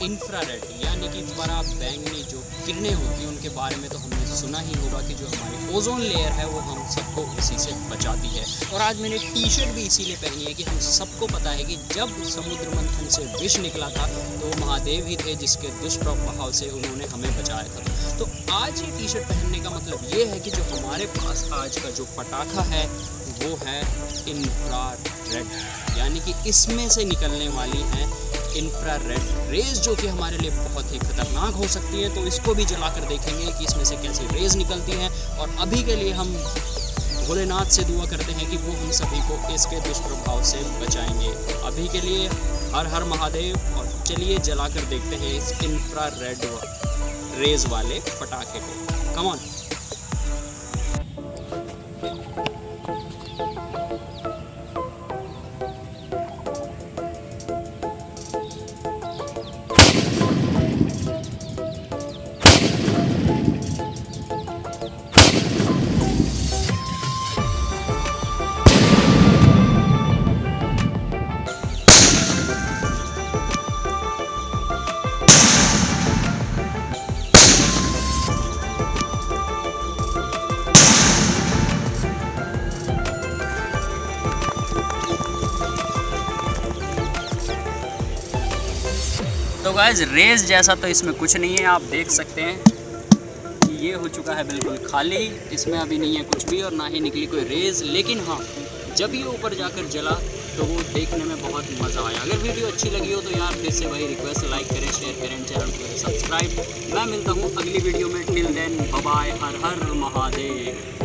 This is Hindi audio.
इंफ्रारेड यानी कि पराबैंगनी जो किरणें होती हैं उनके बारे में तो हमने सुना ही होगा कि जो हमारी ओजोन लेयर है वो हम सबको इसी से बचाती है। और आज मैंने टी शर्ट भी इसीलिए पहनी है कि हम सबको पता है कि जब समुद्र मंथन से विष निकला था तो महादेव ही थे जिसके दुष्प्रभाव से उन्होंने हमें बचाया था। तो आज ये टी शर्ट पहनने का मतलब ये है कि जो हमारे पास आज का जो पटाखा है वो है इंफ्रारेड, यानी कि इसमें से निकलने वाली हैं इंफ्रारेड रेज जो कि हमारे लिए बहुत ही खतरनाक हो सकती है। तो इसको भी जलाकर देखेंगे कि इसमें से कैसी रेज निकलती हैं। और अभी के लिए हम भोलेनाथ से दुआ करते हैं कि वो हम सभी को इसके दुष्प्रभाव से बचाएंगे। अभी के लिए हर हर महादेव। और चलिए जलाकर देखते हैं इस इंफ्रारेड रेज वाले पटाखे को। Come on. तो गाइस रेज जैसा तो इसमें कुछ नहीं है, आप देख सकते हैं कि ये हो चुका है बिल्कुल खाली, इसमें अभी नहीं है कुछ भी और ना ही निकली कोई रेज। लेकिन हाँ, जब ये ऊपर जाकर जला तो वो देखने में बहुत मज़ा आया। अगर वीडियो अच्छी लगी हो तो यार फिर से वही रिक्वेस्ट, लाइक करें, शेयर करें, चैनल को सब्सक्राइब। मैं मिलता हूँ अगली वीडियो में। Till then bye bye, Har Har Mahadev.